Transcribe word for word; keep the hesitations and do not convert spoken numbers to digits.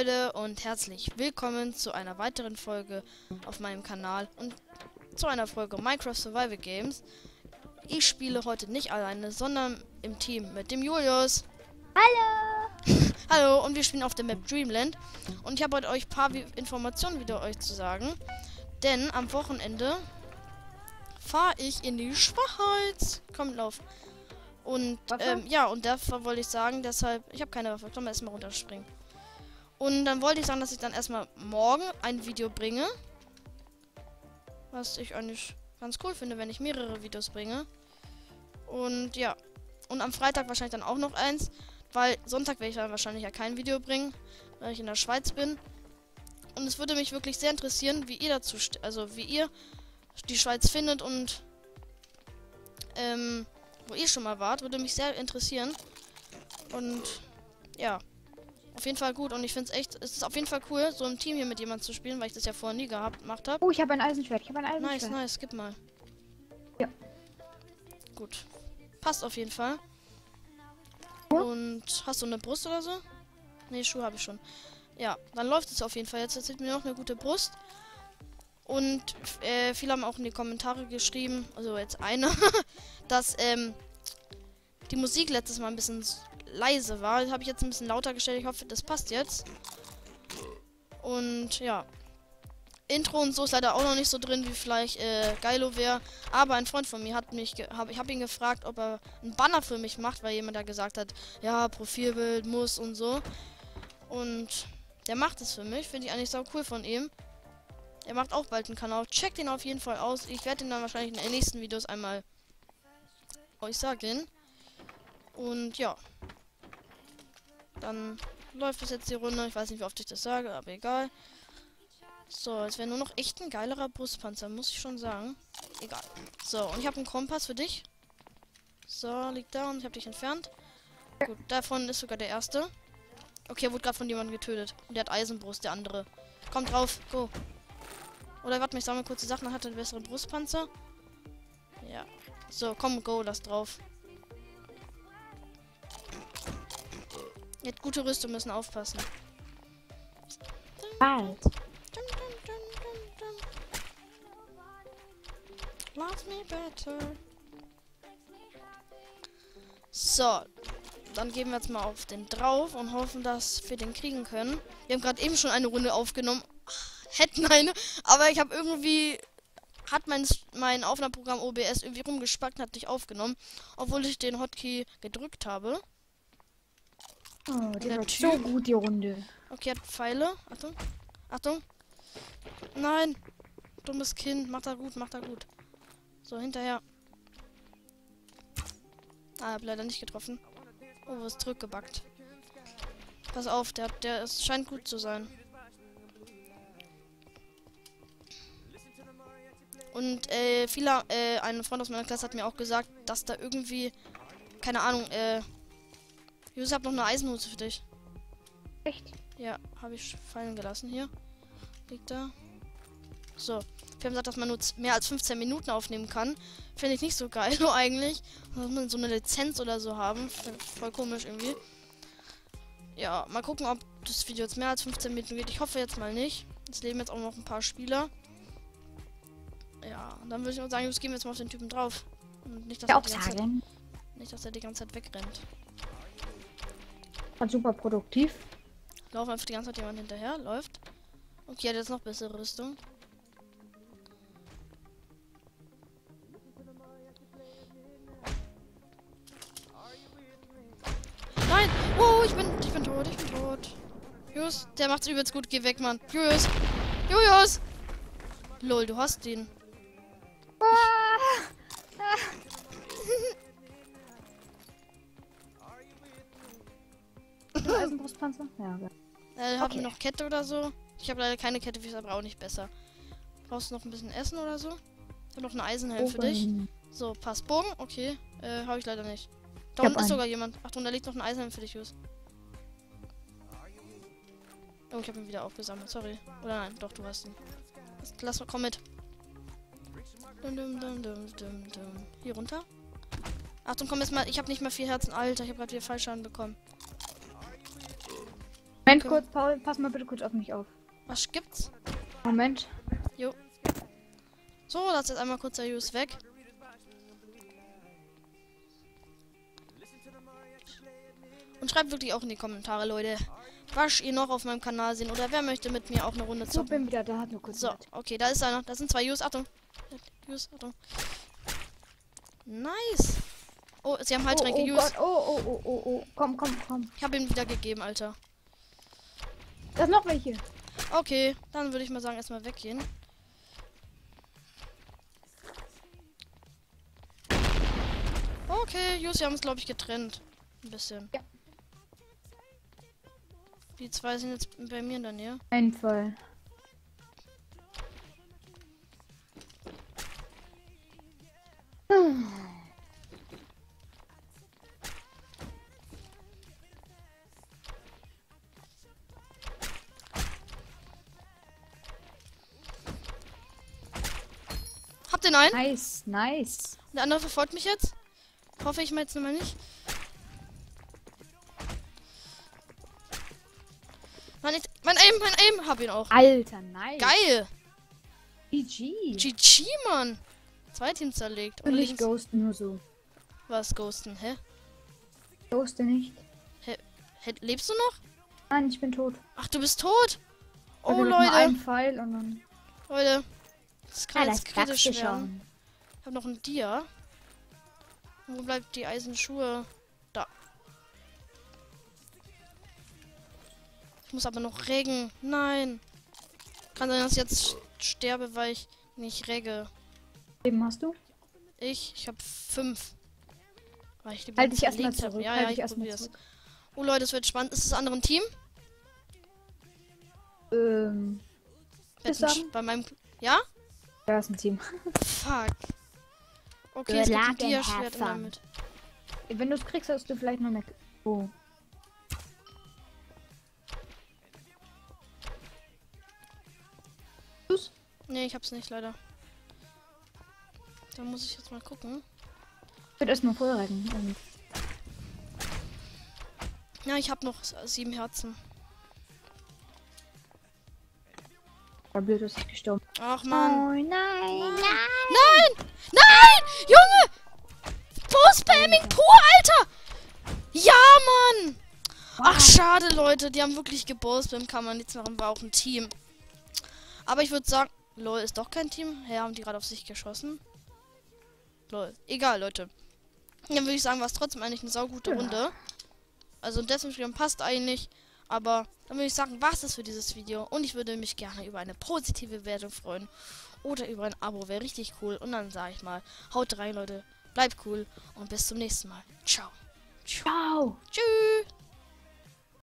Leute und herzlich willkommen zu einer weiteren Folge auf meinem Kanal und zu einer Folge Minecraft Survival Games. Ich spiele heute nicht alleine, sondern im Team mit dem Julius. Hallo! Hallo, und wir spielen auf der Map Dreamland. Und ich habe heute euch ein paar Informationen wieder euch zu sagen. Denn am Wochenende fahre ich in die Schweiz. Komm, lauf. Und ähm, ja, und dafür wollte ich sagen, deshalb, ich habe keine Waffe, komm erstmal runterspringen. Und dann wollte ich sagen, dass ich dann erstmal morgen ein Video bringe. Was ich eigentlich ganz cool finde, wenn ich mehrere Videos bringe. Und ja, und am Freitag wahrscheinlich dann auch noch eins. Weil Sonntag werde ich dann wahrscheinlich ja kein Video bringen, weil ich in der Schweiz bin. Und es würde mich wirklich sehr interessieren, wie ihr dazu, also wie ihr die Schweiz findet und ähm, wo ihr schon mal wart, würde mich sehr interessieren. Und ja, auf jeden Fall gut. Und ich finde es echt, es ist auf jeden Fall cool, so im Team hier mit jemandem zu spielen, weil ich das ja vorher nie gehabt gemacht habe. Oh, ich habe ein Eisenschwert. Ich habe ein Eisenschwert. Nice, nice, gib mal. Ja. Gut. Passt auf jeden Fall. Ja. Und hast du eine Brust oder so? Ne, Schuhe habe ich schon. Ja, dann läuft es auf jeden Fall. Jetzt erzählt mir noch eine gute Brust. Und äh, viele haben auch in die Kommentare geschrieben, also jetzt einer, dass ähm, die Musik letztes Mal ein bisschen leise war. Das habe ich jetzt ein bisschen lauter gestellt. Ich hoffe, das passt jetzt. Und ja. Intro und so ist leider auch noch nicht so drin, wie vielleicht äh, Geilo wäre. Aber ein Freund von mir hat mich, hab, ich habe ihn gefragt, ob er einen Banner für mich macht, weil jemand da gesagt hat, ja, Profilbild muss und so. Und der macht es für mich. Finde ich eigentlich sau cool von ihm. Er macht auch bald einen Kanal. Checkt ihn auf jeden Fall aus. Ich werde ihn dann wahrscheinlich in den nächsten Videos einmal euch sagen. Und ja. Dann läuft es jetzt die Runde. Ich weiß nicht, wie oft ich das sage, aber egal. So, jetzt wäre nur noch echt ein geilerer Brustpanzer, muss ich schon sagen. Egal. So, und ich habe einen Kompass für dich. So, liegt da und ich habe dich entfernt. Gut, davon ist sogar der erste. Okay, er wurde gerade von jemandem getötet. Und der hat Eisenbrust, der andere. Kommt drauf, go. Oder warte, ich sammle kurze Sachen, dann hat er einen besseren Brustpanzer. Ja. So, komm, go, lass drauf. Jetzt gute Rüstung, müssen aufpassen. Bald. Love me better. So, dann gehen wir jetzt mal auf den drauf und hoffen, dass wir den kriegen können. Wir haben gerade eben schon eine Runde aufgenommen. Hätten eine, aber ich habe irgendwie hat mein mein Aufnahmeprogramm O B S irgendwie rumgespackt und hat nicht aufgenommen, obwohl ich den Hotkey gedrückt habe. Oh, die wird so gut, die Runde. Okay, hat Pfeile. Achtung. Achtung. Nein. Dummes Kind. Macht er gut, macht er gut. So, hinterher. Ah, hab leider nicht getroffen. Oh, ist zurückgebackt. Pass auf, der, der es scheint gut zu sein. Und äh, viele, äh, ein Freund aus meiner Klasse hat mir auch gesagt, dass da irgendwie, keine Ahnung, äh, Jus, hab noch eine Eisenhose für dich. Echt? Ja, habe ich fallen gelassen hier. Liegt da. So. Wir haben gesagt, dass man nur mehr als fünfzehn Minuten aufnehmen kann. Finde ich nicht so geil, nur eigentlich. Muss man so eine Lizenz oder so haben. Voll komisch irgendwie. Ja, mal gucken, ob das Video jetzt mehr als fünfzehn Minuten geht. Ich hoffe jetzt mal nicht. Es leben jetzt auch noch ein paar Spieler. Ja, dann würde ich auch sagen, jetzt gehen wir jetzt mal auf den Typen drauf. Und nicht, dass Ja, er auch die ganze Zeit, sagen. nicht, dass er die ganze Zeit wegrennt. War super produktiv. Laufen einfach die ganze Zeit jemand hinterher. Läuft. Okay, hat jetzt noch bessere Rüstung. Nein! Oh, ich bin, ich bin tot, ich bin tot. Julius, der macht's übelst gut. Geh weg, Mann. Julius! Julius! Lol, du hast ihn. Ah. Ah. Eisenbrustpanzer? Ja, okay. Äh, haben Okay. wir noch Kette oder so? Ich habe leider keine Kette, ist aber auch nicht besser. Brauchst du noch ein bisschen Essen oder so? Ich habe noch einen Eisenhelm für dich. Bogen. So, passt. Bogen? Okay. Äh, habe ich leider nicht. Da Ich unten hab ist einen. sogar jemand. Achtung, da liegt noch ein Eisenhelm für dich, Jus. Oh, ich habe ihn wieder aufgesammelt. Sorry. Oder nein, doch, du hast ihn. Lass, komm mit. Dum, dum, dum, dum, dum, dum. Hier runter. Achtung, komm jetzt mal. Ich habe nicht mehr viel Herzen. Alter, ich habe gerade wieder Fallschaden bekommen. Moment Okay. kurz, Paul, pass mal bitte kurz auf mich auf. Was gibt's? Moment. Jo. So, lass jetzt einmal kurz der Use weg. Und schreibt wirklich auch in die Kommentare, Leute, was ihr noch auf meinem Kanal sehen oder wer möchte mit mir auch eine Runde So, zocken. bin wieder da, hat nur kurz. So, okay, da ist einer. Da sind zwei Use. Achtung. Use, Achtung. Nice. Oh, sie haben Oh, Heiltränke. oh Use. Gott, oh, oh, oh, oh, oh. Komm, komm, komm. Ich habe ihm wieder gegeben, Alter. Da ist noch welche. Okay, dann würde ich mal sagen, erstmal weggehen. Okay, Use, wir haben es, glaube ich, getrennt. Ein bisschen. Ja. Die zwei sind jetzt bei mir in der Nähe. Ein Fall. Habt ihr einen? Nice, nice. Der andere verfolgt mich jetzt. Hoffe ich mal jetzt mal nicht. Mein, mein Aim, mein Aim. Hab ihn auch. Alter, nice. Geil. G G. G G, Mann. Zwei Teams zerlegt. Und nicht links- ghosten, nur so. Was ghosten? Hä? Ghoste nicht. Hä? Lebst du noch? Nein, ich bin tot. Ach, du bist tot. Oh, Also nur Leute. Ein Pfeil und dann. Leute. Das kann Ja, jetzt das kritisch sagst du werden. schon. Ich habe noch ein Dia. Wo bleibt die Eisenschuhe? Da. Ich muss aber noch reggen. Nein. Kann sein, dass ich jetzt sterbe, weil ich nicht regge. Leben hast du? Ich, ich habe fünf. Weil ich die Halt dich erstmal zerlegt hab. zurück. Ja, halt ja, dich ich erstmal probier's. zurück. Oh Leute, es wird spannend. Ist das andere ein Team? Ähm. Wetten- sagen? Bei meinem... Ja? Da ist ein Team. Fuck. Okay, Good es gibt ein luck and Dia-Schwert have in der fun. Mitte. Wenn du es kriegst, hast du vielleicht noch eine. Oh. Tschüss. Nee, ich hab's nicht, leider. Da muss ich jetzt mal gucken. Ich würde erstmal vorrecken. Und Ja, ich hab noch s- sieben Herzen. war blöd, dass ich gestorben. Ach, Mann. Oh nein, nein. Nein! Nein! Junge! Post-Spamming pur, Alter! Ja, Mann! Ach, schade, Leute. Die haben wirklich gebost. Kann man nichts machen. War auch ein Team. Aber ich würde sagen... Lol, ist doch kein Team. Ja, haben die gerade auf sich geschossen. Lol. Egal, Leute. Dann würde ich sagen, war es trotzdem eigentlich eine saugute Ja. Runde. Also, Deathmatch passt eigentlich. Aber dann würde ich sagen, was ist für dieses Video. Und ich würde mich gerne über eine positive Bewertung freuen. Oder über ein Abo. Wäre richtig cool. Und dann sage ich mal, haut rein, Leute. Bleibt cool. Und bis zum nächsten Mal. Ciao. Ciao. Tschüss.